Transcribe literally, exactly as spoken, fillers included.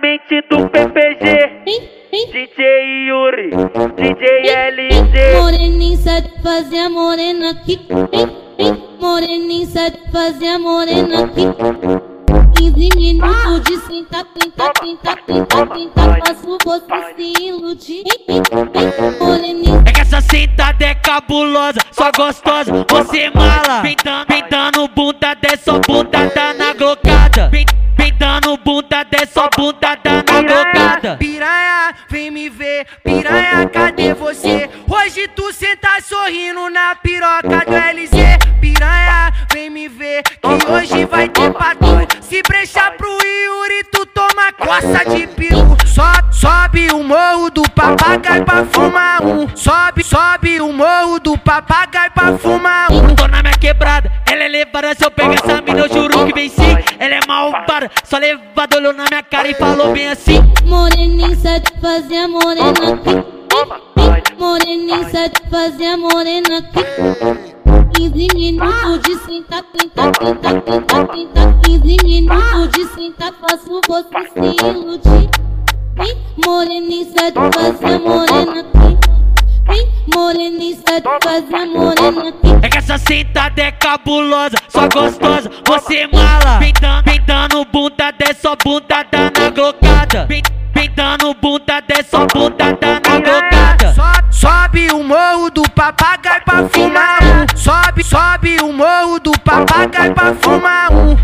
diretamente do P P G, D J Yuri, D J L Z. Moreninha sabe fazer a morena aqui. Moreninha sabe fazer a morena aqui. quinze minutos de sentar, tentar, tentar, tentar, tentar. Faço você se iludir. Moreninha. É que essa sentada é cabulosa, só gostosa, você mala. Pentando, pentando bunda dessa bundada na glocada. Pentando bunda dessa bundada na glocada. Piranha, vem me ver, piranha, cadê você? Hoje tu senta sorrindo na piroca do L Z. Piranha, vem me ver, que hoje vai ter pra tu. Se brechar pro Yuri, tu toma coça de peru. Sobe, sobe o morro do papagaio pra fumar um. Sobe, sobe o morro do papagaio pra fumar um. Tô na minha quebrada, ela é levada. Se eu pegar essa mina, eu juro que venci. Ela é malvada, só levada, olhou na minha cara e falou bem assim. Moreninha sabe fazer a morena aqui. Moreninha sabe fazer a morena aqui. quinze minutos de sentar, tentar, tentar, tentar, tentar. quinze minutos de sentar, faço você se iludir. Moreninha sabe fazer a morena aqui. Moreninha sabe fazer a morena aqui. É que essa sentada é cabulosa, só gostosa, você mala. Pentando, pentando bunda dessa bundada na glocada. Pentando bunda dessa bundada na glocada. Sobe, sobe o morro do papagaio pra fumar um. Sobe, sobe o morro do papagaio pra fumar um.